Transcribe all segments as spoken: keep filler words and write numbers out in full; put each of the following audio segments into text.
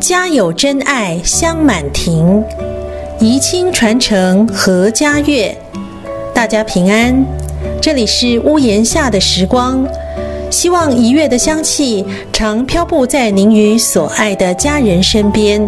家有真爱香满庭，怡亲传承阖家乐。大家平安，这里是屋檐下的时光，希望怡悦的香气常飘布在您与所爱的家人身边。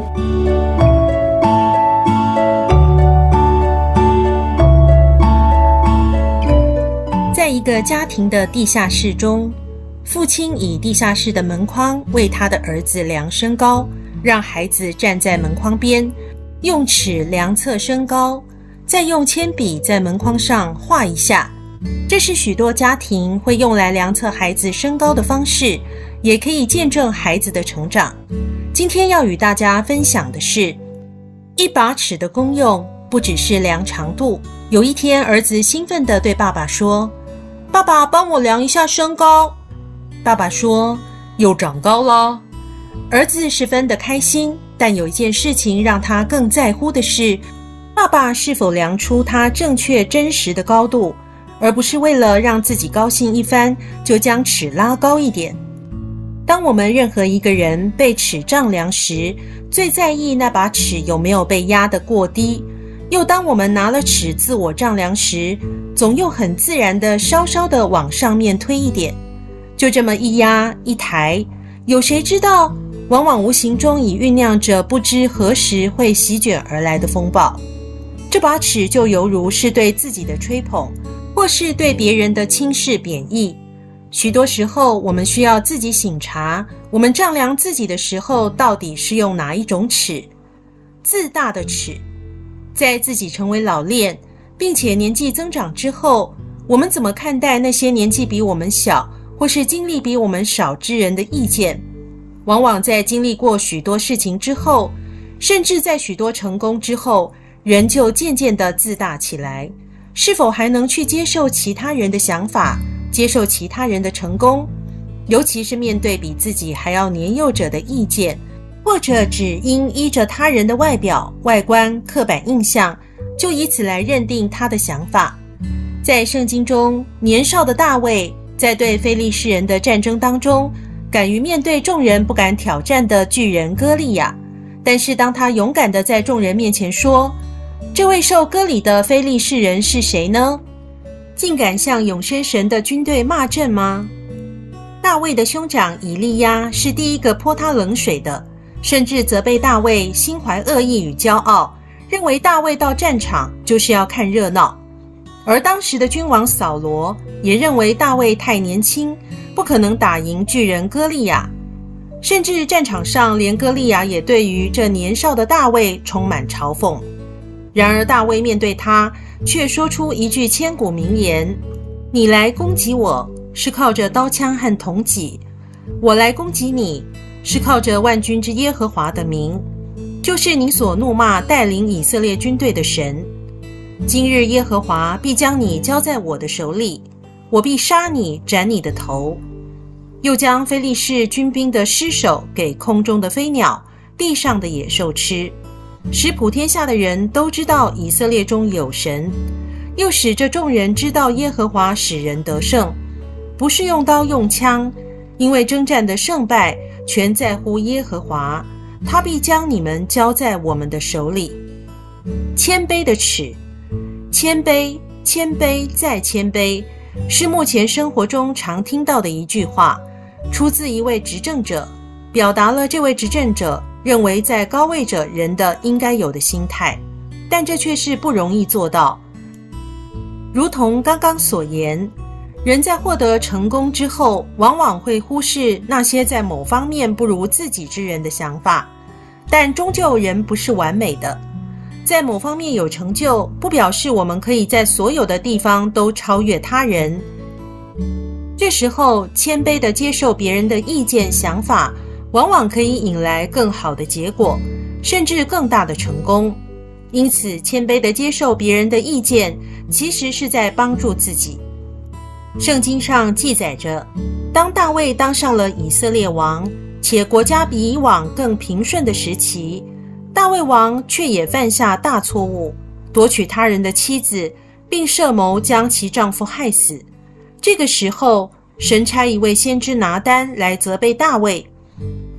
在一个家庭的地下室中，父亲以地下室的门框为他的儿子量身高，让孩子站在门框边，用尺量测身高，再用铅笔在门框上画一下。这是许多家庭会用来量测孩子身高的方式，也可以见证孩子的成长。今天要与大家分享的是，一把尺的功用不只是量长度。有一天，儿子兴奋地对爸爸说：“爸爸，帮我量一下身高。”爸爸说：“又长高了。”儿子十分的开心，但有一件事情让他更在乎的是，爸爸是否量出他正确真实的高度，而不是为了让自己高兴一番，就将尺拉高一点。当我们任何一个人被尺丈量时，最在意那把尺有没有被压得过低，又当我们拿了尺自我丈量时，总又很自然地稍稍地往上面推一点，就这么一压一抬，有谁知道往往无形中已酝酿着不知何时会席卷而来的风暴。这把尺就犹如是对自己的吹捧，或是对别人的轻视贬义。许多时候我们需要自己省察，我们丈量自己的时候到底是用哪一种尺。自大的尺，在自己成为老练并且年纪增长之后，我们怎么看待那些年纪比我们小或是经历比我们少之人的意见？往往在经历过许多事情之后，甚至在许多成功之后，人就渐渐地自大起来。是否还能去接受其他人的想法，接受其他人的成功？尤其是面对比自己还要年幼者的意见，或者只因依着他人的外表、外观、刻板印象，就以此来认定他的想法。在圣经中，年少的大卫在对非利士人的战争当中，敢于面对众人不敢挑战的巨人歌利亚，但是当他勇敢地在众人面前说：“这位受割礼的非利士人是谁呢？”竟敢向永生神的军队骂阵吗？大卫的兄长以利亚是第一个泼他冷水的，甚至责备大卫心怀恶意与骄傲，认为大卫到战场就是要看热闹。而当时的君王扫罗也认为大卫太年轻，不可能打赢巨人歌利亚，甚至战场上连歌利亚也对于这年少的大卫充满嘲讽。然而大卫面对他，却说出一句千古名言：“你来攻击我，是靠着刀枪和铜戟；我来攻击你，是靠着万军之耶和华的名，就是你所怒骂带领以色列军队的神。今日耶和华必将你交在我的手里，我必杀你，斩你的头。又将非利士军兵的尸首给空中的飞鸟、地上的野兽吃，使普天下的人都知道以色列中有神，又使这众人知道耶和华使人得胜，不是用刀用枪，因为征战的胜败全在乎耶和华，他必将你们交在我们的手里。”谦卑的尺，谦卑，谦卑再谦卑，是目前生活中常听到的一句话，出自一位执政者，表达了这位执政者认为在高位者人的应该有的心态，但这却是不容易做到。如同刚刚所言，人在获得成功之后，往往会忽视那些在某方面不如自己之人的想法，但终究人不是完美的。在某方面有成就，不表示我们可以在所有的地方都超越他人。这时候，谦卑地接受别人的意见想法，往往可以引来更好的结果，甚至更大的成功。因此，谦卑地接受别人的意见，其实是在帮助自己。圣经上记载着，当大卫当上了以色列王，且国家比以往更平顺的时期，大卫王却也犯下大错误，夺取他人的妻子，并设谋将其丈夫害死。这个时候，神差一位先知拿单来责备大卫，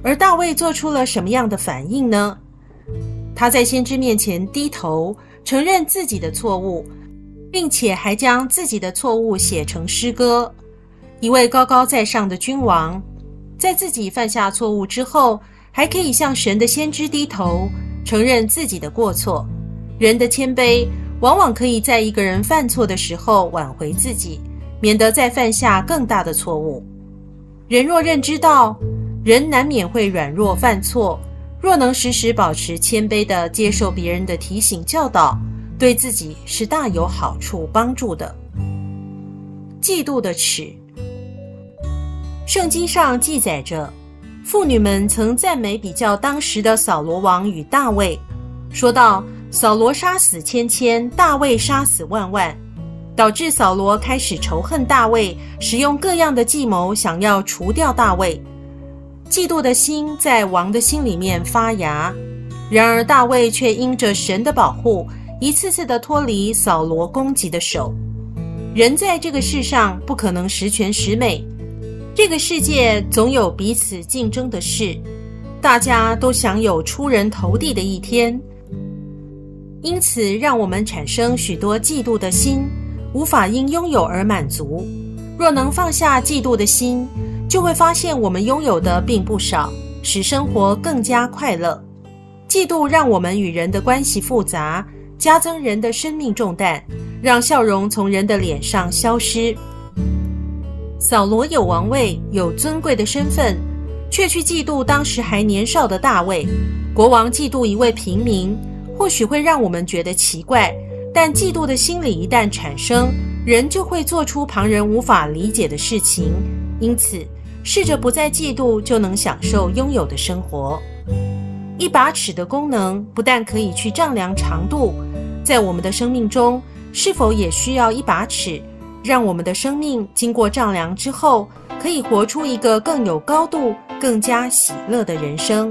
而大卫做出了什么样的反应呢？他在先知面前低头，承认自己的错误，并且还将自己的错误写成诗歌。一位高高在上的君王，在自己犯下错误之后，还可以向神的先知低头，承认自己的过错。人的谦卑往往可以在一个人犯错的时候挽回自己，免得再犯下更大的错误。人若认知到人难免会软弱犯错，若能时时保持谦卑地接受别人的提醒教导，对自己是大有好处帮助的。嫉妒的耻。圣经上记载着，妇女们曾赞美比较当时的扫罗王与大卫，说道：扫罗杀死千千，大卫杀死万万，导致扫罗开始仇恨大卫，使用各样的计谋想要除掉大卫。嫉妒的心在王的心里面发芽，然而大卫却因着神的保护，一次次的脱离扫罗攻击的手。人在这个世上不可能十全十美，这个世界总有彼此竞争的事，大家都想有出人头地的一天，因此让我们产生许多嫉妒的心，无法因拥有而满足。若能放下嫉妒的心，就会发现我们拥有的并不少，使生活更加快乐。嫉妒让我们与人的关系复杂，加增人的生命重担，让笑容从人的脸上消失。扫罗有王位，有尊贵的身份，却去嫉妒当时还年少的大卫。国王嫉妒一位平民，或许会让我们觉得奇怪，但嫉妒的心理一旦产生，人就会做出旁人无法理解的事情。因此，试着不再嫉妒，就能享受拥有的生活。一把尺的功能不但可以去丈量长度，在我们的生命中，是否也需要一把尺，让我们的生命经过丈量之后，可以活出一个更有高度、更加喜乐的人生。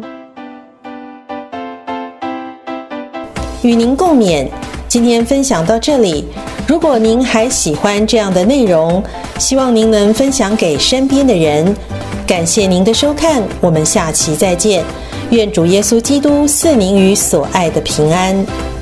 与您共勉，今天分享到这里。如果您还喜欢这样的内容，希望您能分享给身边的人。感谢您的收看，我们下期再见。愿主耶稣基督赐您与所爱的平安。